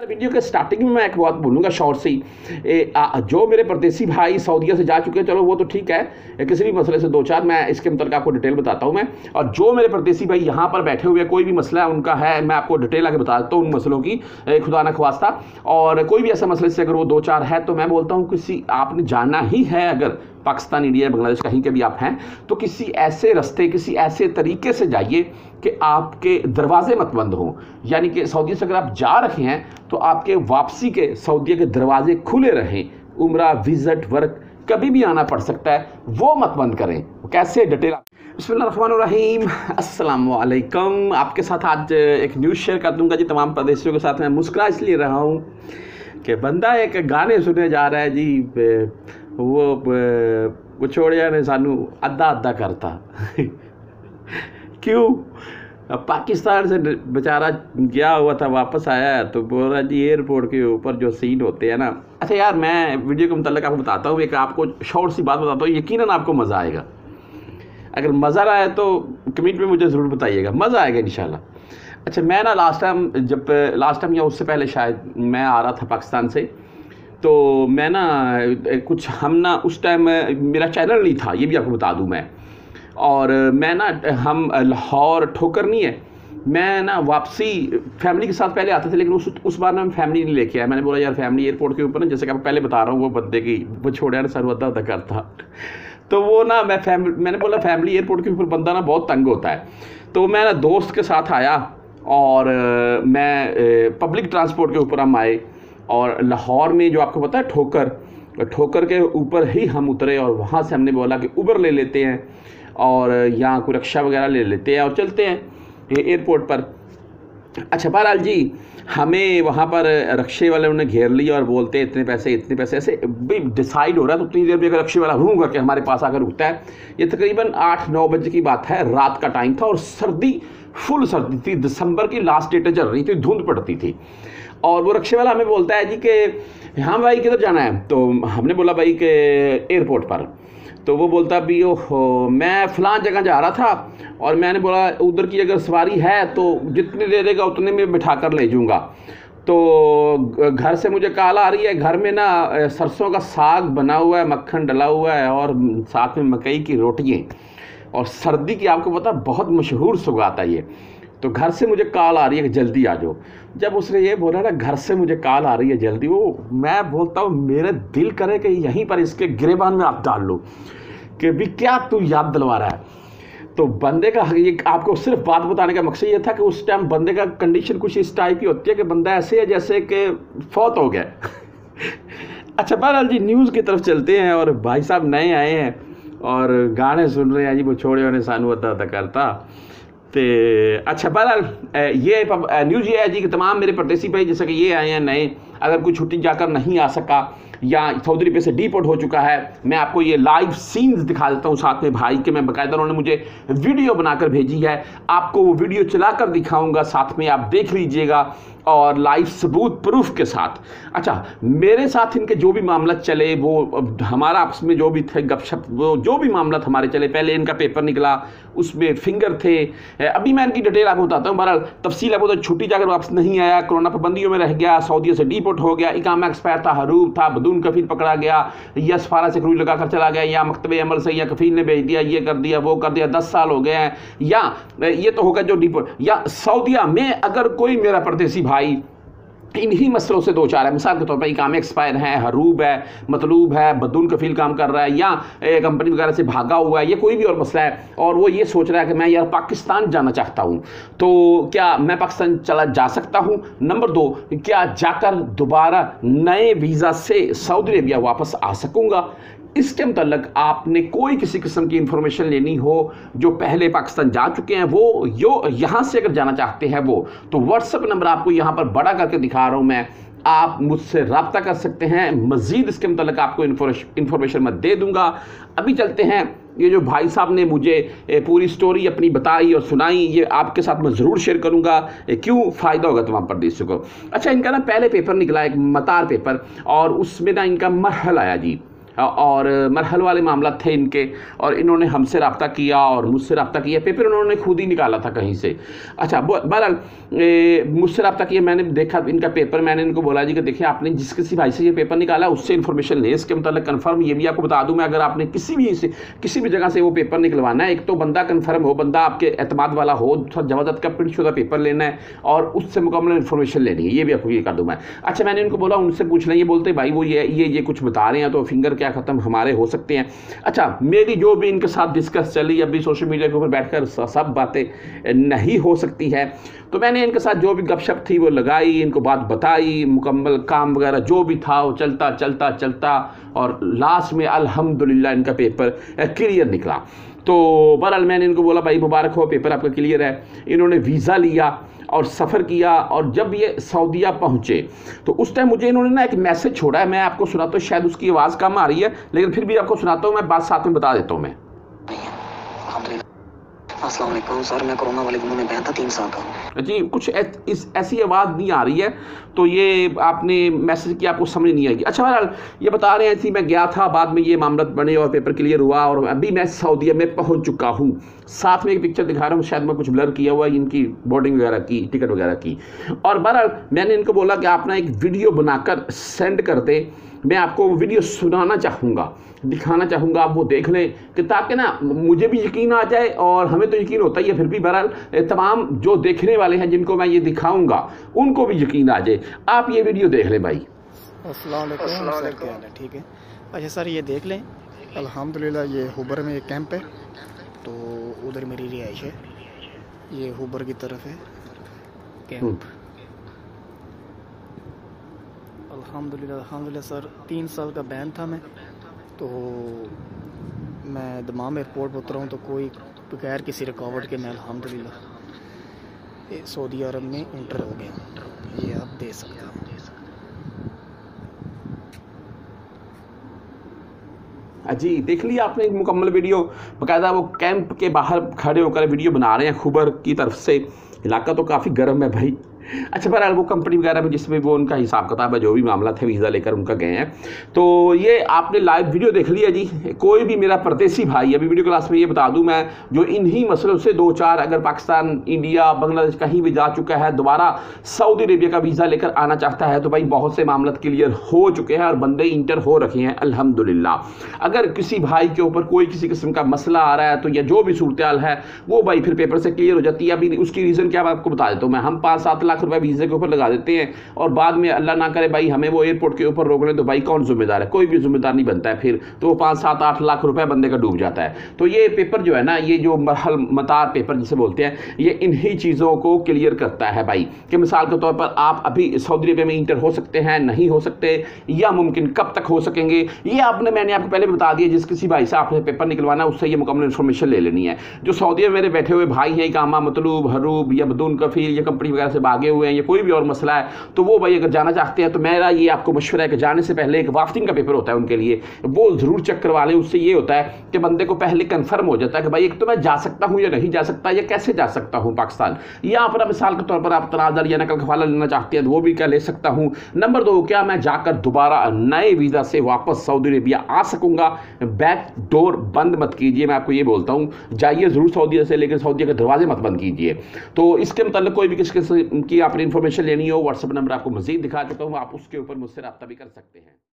Video के starting में मैं एक बात बोलूँगा शॉर्ट से ही। जो मेरे परदेसी भाई सऊदीया से जा चुके हैं, चलो वो तो ठीक है, किसी भी मसले से दो चार मैं इसके मतलब आपको डिटेल बताता हूँ मैं। और जो मेरे परदेसी भाई यहाँ पर बैठे हुए कोई भी मसला उनका है, मैं आपको डिटेल आगे बताता हूँ उन मसलों की, खुदा न ख्वास्ता। और कोई भी ऐसा मसले से अगर वो दो चार है तो मैं बोलता हूँ किसी आपने जाना ही है, अगर पाकिस्तान, इंडिया, बांग्लादेश कहीं के भी आप हैं, तो किसी ऐसे रास्ते, किसी ऐसे तरीके से जाइए कि आपके दरवाजे मत बंद हों। यानी कि सऊदी से अगर आप जा रहे हैं तो आपके वापसी के सऊदी के दरवाजे खुले रहें। उम्रा, विजिट, वर्क कभी भी आना पड़ सकता है, वो मत बंद करें। कैसे डिटेल बिस्मिल्लाहिर्रहमानिर्रहीम, अस्सलाम वालेकुम। आपके साथ आज एक न्यूज़ शेयर कर दूंगा जी। तमाम प्रदेशियों के साथ मैं मुस्कुरा इसलिए रहा हूँ कि बंदा एक गाने सुने जा रहा है जी, वो छोड़िया ने सानू अद्धा अद्धा करता क्यों? पाकिस्तान से बेचारा गया हुआ था, वापस आया है तो बोल रहा जी एयरपोर्ट के ऊपर जो सीन होते हैं ना। अच्छा यार, मैं वीडियो के मतलब आपको बताता हूँ, एक आपको शॉर्ट सी बात बताता हूँ, यकीनन आपको मज़ा आएगा। अगर मज़ा ना आए तो कमेंट में मुझे ज़रूर बताइएगा, मज़ा आएगा इंशाल्लाह। अच्छा, मैं ना लास्ट टाइम या उससे पहले शायद मैं आ रहा था पाकिस्तान से, तो मैं ना उस टाइम मेरा चैनल नहीं था, ये भी आपको बता दूं मैं। और मैं ना हम लाहौर ठोकर नहीं है, मैं ना वापसी फैमिली के साथ पहले आते थे, लेकिन उस बार ना मैं फैमिली नहीं लेके आया। मैंने बोला यार फैमिली एयरपोर्ट के ऊपर ना, जैसे कि आपको पहले बता रहा हूँ, वो बंदे की वो छोड़े सर अद्धा अद्धा करता तो वो ना मैंने बोला फैमिली एयरपोर्ट के ऊपर बंदा ना बहुत तंग होता है। तो मैं ना दोस्त के साथ आया और मैं पब्लिक ट्रांसपोर्ट के ऊपर हम आए और लाहौर में जो आपको पता है ठोकर के ऊपर ही हम उतरे और वहाँ से हमने बोला कि उबर ले लेते हैं और यहाँ कोई रिक्शा वगैरह ले लेते हैं और चलते हैं एयरपोर्ट पर। अच्छा बहरहाल जी, हमें वहाँ पर रक्शे वाले उन्होंने घेर लिया और बोलते हैं इतने पैसे ऐसे भी डिसाइड हो रहा है। तो उतनी देर में अगर रक्शे वाला रूम करके हमारे पास आकर रुकता है, ये तकरीबन 8-9 बजे की बात है, रात का टाइम था और फुल सर्दी थी, दिसंबर की लास्ट डेटें चल रही थी, धुंध पड़ती थी। और वो रक्शे वाला हमें बोलता है जी कि हाँ भाई किधर जाना है? तो हमने बोला भाई कि एयरपोर्ट पर। तो वो बोलता भी ओहो मैं फ़लाँ जगह जा रहा था, और मैंने बोला उधर की अगर सवारी है तो जितनी दे देगा उतने में बिठा कर ले जाऊँगा। तो घर से मुझे कॉल आ रही है, घर में ना सरसों का साग बना हुआ है, मक्खन डला हुआ है और साथ में मकई की रोटियाँ, और सर्दी की आपको पता बहुत मशहूर सौगात है ये। तो घर से मुझे कॉल आ रही है कि जल्दी आ जाओ। जब उसने ये बोला ना घर से मुझे कॉल आ रही है जल्दी, वो मैं बोलता हूँ मेरे दिल करे कि यहीं पर इसके गिरेबान में आप डाल लो कि भी क्या तू याद दिलवा रहा है। तो बंदे का ये आपको सिर्फ बात बताने का मकसद ये था कि उस टाइम बंदे का कंडीशन कुछ इस टाइप की होती है कि बंदा ऐसे है जैसे कि फौत हो गया अच्छा बहरहाल जी, न्यूज़ की तरफ चलते हैं। और भाई साहब नए आए हैं और गाने सुन रहे हैं जी, वो छोड़े होने सानू अद्धा करता। तो अच्छा बहरहाल ये न्यूज़ ये है जी कि तमाम मेरे परदेसी भाई जैसे कि ये आए हैं नए, अगर कोई छुट्टी जाकर नहीं आ सका या सऊदी अरब से डिपोर्ट हो चुका है, मैं आपको ये लाइव सीन्स दिखा देता हूँ साथ में भाई के। मैं बाकायदा उन्होंने मुझे वीडियो बनाकर भेजी है, आपको वो वीडियो चलाकर दिखाऊंगा, साथ में आप देख लीजिएगा और लाइव सबूत प्रूफ के साथ। अच्छा, मेरे साथ इनके जो भी मामला चले, वो हमारा आपस में जो भी थे गपशप, वो जो भी मामला हमारे चले, पहले इनका पेपर निकला उसमें फिंगर थे, अभी मैं इनकी डिटेल आपको बताता हूँ। बहरहाल तफसील आपको, तो छुट्टी जाकर वापस नहीं आया, कोरोना पाबंदियों में रह गया, सऊदी से डिपोर्ट हो गया, इकामा एक्सपायर था, हरूब था, बदून कफील पकड़ा गया, या सफारा से क्रूज लगा कर चला गया, या मकतबे अमल से या कफील ने भेज दिया, ये कर दिया वो कर दिया, 10 साल हो गए हैं, या ये तो होगा जो डिपोर्ट, या सऊदीया में अगर कोई मेरा परदेसी भाई इन्हीं मसलों से दो चार है, मिसाल के तौर पर इकामे एक्सपायर है, हरूब है, मतलूब है, बदून कफील काम कर रहा है, या कंपनी वगैरह से भागा हुआ है, ये कोई भी और मसला है, और वो ये सोच रहा है कि मैं यार पाकिस्तान जाना चाहता हूँ, तो क्या मैं पाकिस्तान चला जा सकता हूँ? नंबर 2, क्या जाकर दोबारा नए वीज़ा से सऊदी अरबिया वापस आ सकूँगा? इसके मतलब आपने कोई किसी किस्म की इंफॉर्मेशन लेनी हो, जो पहले पाकिस्तान जा चुके हैं वो यहाँ से अगर जाना चाहते हैं वो, तो व्हाट्सएप नंबर आपको यहाँ पर बड़ा करके दिखा रहा हूँ मैं, आप मुझसे रब्ता कर सकते हैं। मज़ीद इसके मतलब आपको इंफॉर्मेशन मैं दे दूँगा। अभी चलते हैं, ये जो भाई साहब ने मुझे पूरी स्टोरी अपनी बताई और सुनाई, ये आपके साथ मैं ज़रूर शेयर करूँगा, क्यों फ़ायदा होगा तमाम परदेशियों को। अच्छा, इनका ना पहले पेपर निकला, एक मतार पेपर, और उसमें ना इनका मरहल आया जी, और मरहल वाले मामला थे इनके, और इन्होंने हमसे रब्ता किया और मुझसे रब्ता किया। पेपर उन्होंने खुद ही निकाला था कहीं से। अच्छा, बहरहाल मुझसे रब्ता किया, मैंने देखा इनका पेपर, मैंने इनको बोला जी कि देखिए आपने जिस किसी भाई से ये पेपर निकाला उससे इन्फॉर्मेशन ले इसके मतलब कन्फर्म। ये भी आपको बता दूं मैं, अगर आपने किसी भी जगह से वो पेपर निकलवाना है, एक तो बंदा कन्फर्म हो, बंदा आपके एतमाद वाला हो, जबरदस्त का प्रिंटशुदा पेपर लेना है और उससे मुकम्मल इन्फॉर्मेशन लेनी है, ये भी आपको ये कर दूँ मैं। अच्छा, मैंने इनको बोला उनसे पूछ लें, ये बोलते भाई वो ये कुछ बता रहे हैं तो फिंगर क्या ख़त्म हमारे हो सकते हैं। अच्छा, मेरी जो भी इनके साथ डिस्कस चली, अभी सोशल मीडिया के ऊपर बैठकर सब बातें नहीं हो सकती है, तो मैंने इनके साथ जो भी गपशप थी वो लगाई, इनको बात बताई, मुकम्मल काम वगैरह जो भी था वो चलता और लास्ट में अल्हम्दुलिल्लाह इनका पेपर क्लियर निकला। तो बहरहाल मैंने इनको बोला भाई मुबारक हो, पेपर आपका क्लियर है। इन्होंने वीज़ा लिया और सफ़र किया, और जब ये सऊदीया पहुँचे तो उस टाइम मुझे इन्होंने ना एक मैसेज छोड़ा है, मैं आपको सुनाता हूँ, शायद उसकी आवाज़ कम आ रही है लेकिन फिर भी आपको सुनाता हूँ, मैं बात साथ में बता देता हूँ मैं। अस्सलाम वालेकुम सर, मैं कोरोना वाले दिनों में गया था 3 साल का जी, कुछ ऐसी आवाज़ नहीं आ रही है, तो ये आपने मैसेज किया, आपको समझ नहीं आएगी। अच्छा, बहरहाल ये बता रहे हैं थी मैं गया था, बाद में ये मामला बने और पेपर क्लियर हुआ और अभी मैं सऊदीया में पहुंच चुका हूं। साथ में एक पिक्चर दिखा रहा हूँ, शायद मैं कुछ ब्लर किया हुआ है इनकी बोर्डिंग वगैरह की, टिकट वगैरह की। और बहरहाल मैंने इनको बोला कि आप ना एक वीडियो बनाकर सेंड कर दे, मैं आपको वो वीडियो सुनाना चाहूँगा, दिखाना चाहूँगा, आप वो देख लें कि ताकि ना मुझे भी यकीन आ जाए, और हमें तो यकीन होता ही है, फिर भी बहरहाल तमाम जो देखने वाले हैं जिनको मैं ये दिखाऊँगा उनको भी यकीन आ जाए। आप ये वीडियो देख लें भाई। अस्सलाम वालेकुम सर, क्या हाल है? ठीक है। अच्छा सर, ये देख लें, अल्हम्दुलिल्लाह ये हुबर में एक कैंप है, तो उधर मेरी रिहाइश है, ये हुबर की तरफ है कैंप। अल्हम्दुलिल्लाह सर, 3 साल का बैन था मैं, तो मैं दमाम एयरपोर्ट पर उतरा हूँ तो कोई बगैर किसी रुकावट के मैं अल्हम्दुलिल्लाह सऊदी अरब में इंटर हो गया। ये आप देख सकते हैं। जी, देख लिया आपने एक मुकम्मल वीडियो, बाकायदा वो कैंप के बाहर खड़े होकर वीडियो बना रहे हैं खुबर की तरफ से। इलाका तो काफ़ी गर्म है भाई। अच्छा, बहरहाल वो कंपनी वगैरह में जिसमें वो उनका हिसाब किताब है, जो भी मामला था, वीज़ा लेकर उनका गए हैं। तो ये आपने लाइव वीडियो देख लिया जी। कोई भी मेरा परदेसी भाई, अभी वीडियो क्लास में ये बता दूं मैं, जो इन्हीं मसलों से 2-4 अगर पाकिस्तान, इंडिया, बांग्लादेश कहीं भी जा चुका है, दोबारा सऊदी अरेबिया का वीज़ा लेकर आना चाहता है, तो भाई बहुत से मामला क्लियर हो चुके हैं और बंदे इंटर हो रखे हैं अल्हम्दुलिल्लाह। अगर किसी भाई के ऊपर कोई किसी किस्म का मसला आ रहा है तो या जो भी सूरत है वो भाई फिर पेपर से क्लियर हो जाती है। अभी उसकी रीज़न क्या, मैं आपको बता देता हूँ मैं। हम 5-7 लाख रुपए वीज़े के ऊपर लगा देते हैं और बाद में अल्लाह ना करे भाई हमें वो एयरपोर्ट के ऊपर रोक लें, तो भाई कौन जिम्मेदार है? कोई भी जिम्मेदार नहीं बनता है फिर, तो वो 5-7-8 लाख रुपए बंदे का डूब जाता है। तो ये पेपर जो है ना, ये जो मरहल मतार पेपर जिसे बोलते हैं, ये इन्हीं चीज़ों को क्लियर करता है भाई, कि मिसाल के तौर पर आप अभी सऊदी अरेबिया में इंटर हो सकते हैं, नहीं हो सकते, या मुमकिन कब तक हो सकेंगे, ये मैंने आपको पहले भी बता दिया। जिस किसी भाई से आपने पेपर निकलवाना है उससे ये मुकम्मल इन्फॉर्मेशन ले लेनी है। जो सऊदी में मेरे बैठे हुए भाई हैं, कामा, मतलूब, हरूब या बदून कफील या कंपनी वगैरह से भागे हुए हैं, या कोई भी और मसला है, तो वो भाई अगर जाना चाहते हैं तो मेरा ये आपको मशवरा है कि जाने से पहले एक वाफ्टिंग का पेपर होता है उनके लिए, वो ज़रूर चेक करवा लें। उससे ये होता है कि बंदे को पहले कंफर्म हो जाता है कि भाई एक तो मैं जा सकता हूँ या नहीं जा सकता, या कैसे जा सकता हूँ पाकिस्तान, या अपना मिसाल के तौर पर आप तनाज़र या नकल खवाला लेना चाहते हैं तो वो भी क्या ले सकता हूँ। नंबर 2, क्या मैं जाकर दोबारा नए वीज़ा से वापस सऊदी अरेबिया आ सकूँगा? बैक डोर बंद मत कीजिए, मैं आपको ये बोलता हूँ, जाइए ज़रूर सऊदीया से, लेकिन सऊदीया के दरवाजे मत बंद कीजिए। तो इसके मतलब कोई भी किस किस्म की आपने इन्फॉर्मेशन लेनी हो, व्हाट्सएप नंबर आपको मज़ीद दिखा चुका हूँ, आप उसके ऊपर मुझसे रब्ता भी कर सकते हैं।